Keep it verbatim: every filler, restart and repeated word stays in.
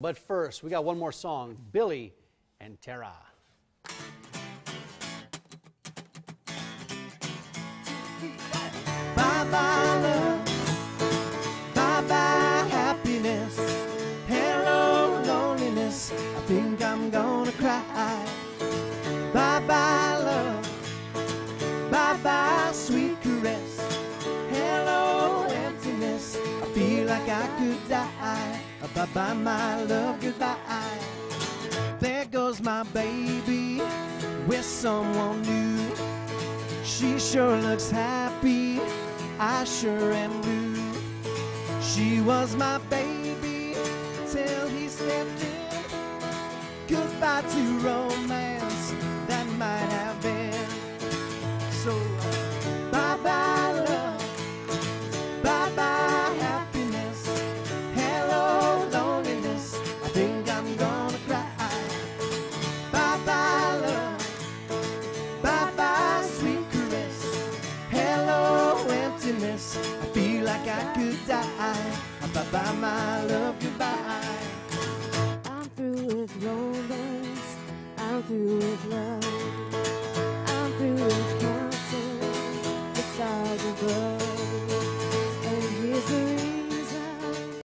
But first, we got one more song, Billy and Tara. Bye-bye love, bye-bye happiness, hello loneliness, I think I'm gonna cry. Bye-bye love, bye-bye sweet caress, hello emptiness, I feel like I could die. Bye-bye my love, goodbye. There goes my baby with someone new. She sure looks happy, I sure am blue. She was my baby till he stepped in. Goodbye to romance that might have